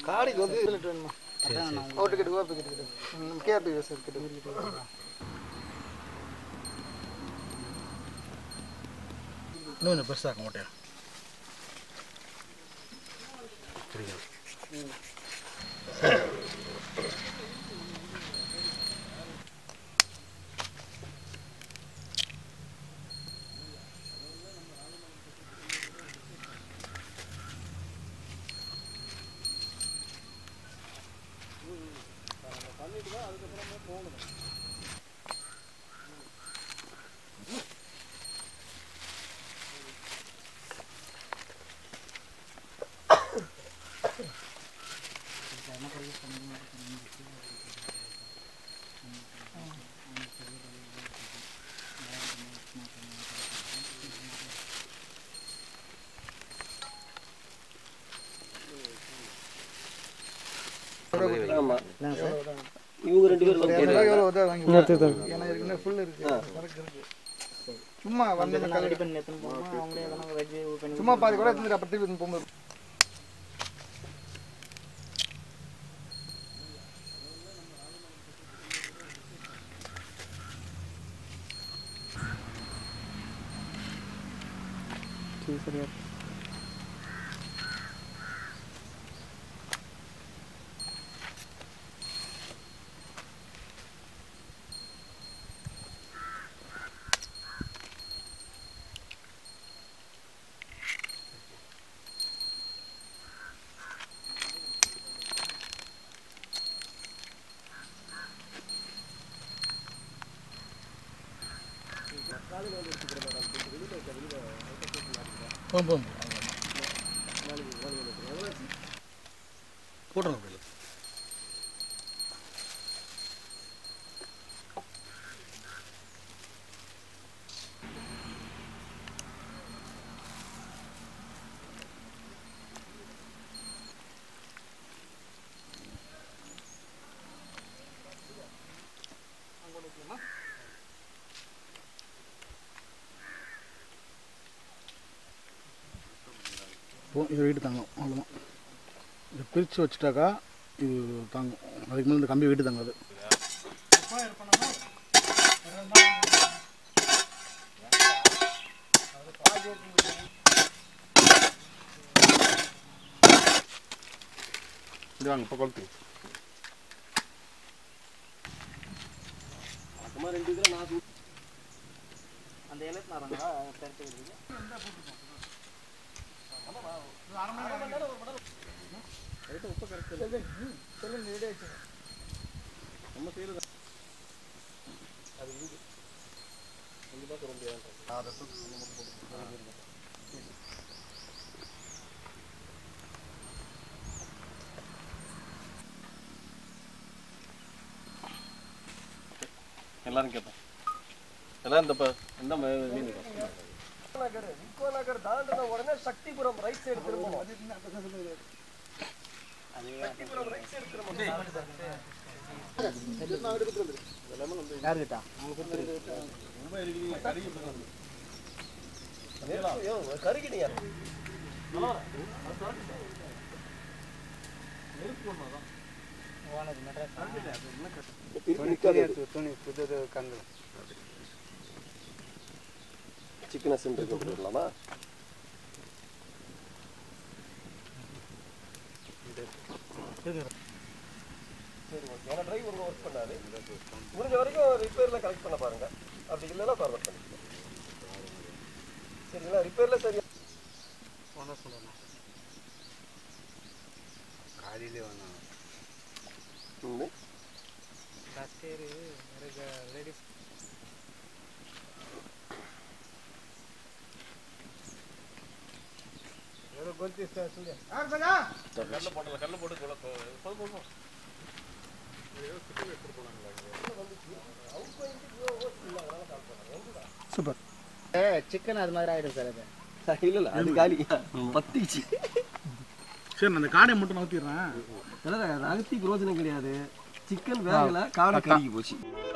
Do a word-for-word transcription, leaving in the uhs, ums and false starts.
காடிக்கு வந்து வேணுமா ஓட்டு கிட்ட கோப்பி கிட்ட கேபி வசதி கிட்ட இன்னும் கொஞ்சம் பெருசாக மாட்டேன் சரியா பண்ணிட்டு தான் அதுக்கப்புறமா போகணும் இவங்க ரெண்டு பேரும் சும்மா வந்து சும்மா பாதி கூட அப்படி போகும்போது சரியா போம் போட்டோம் இது வெயிட்டு தாங்கும் அவ்வளோதான் இதை பிரித்து வச்சுட்டாக்கா இது தாங்கும் அதுக்கு மேலே இந்த கம்பி வெயிட்டு தாங்காது இது வாங்க இப்போ கொளுத்து ரெண்டு இதில் நான் அந்த இலக்கு நாராங்களா உப்பு கரெக்ட் நம்ம செய்யறது அது இது கண்டிப்பாக சொல்ல முடியாது எல்லாரும் கேட்பேன் எல்லாம் இந்த இந்த மீன் நகர் விக்கோ நகர் தாண்டின உடனே சக்திபுரம் ரைட் சைடு திரும்பணும் சக்திபுரம் ரைட் சைடு திரும்பணும் யாருக்கிட்டா கருகிட்டீங்க சிக்கன் சென்டர் கொடுத்துடலாமா சரி ஓகே ஏன்னா டிரைவர் ஒர்க் பண்ணாரு முடிஞ்ச வரைக்கும் ரிப்பேரில் கலெக்ட் பண்ண பாருங்க அப்படி இல்லைன்னா ஃபார்வர்ட் பண்ணிக்கலாம் சரிங்களா ரிப்பேரில் சரியா ஒன்றா சொல்லணும் காலையிலே வேணாம் சரி லேடிஸ் சூப்பர் சிக்கன் அது மாதிரி ஆயிடும் சார் அது இல்ல இல்ல அது காலி பத்திச்சு சரி அந்த காடை மட்டும் நகர்த்திடுறேன் நகர்த்தி பிரயோஜனம் கிடையாது சிக்கன் வேகல காடை கருகி போச்சு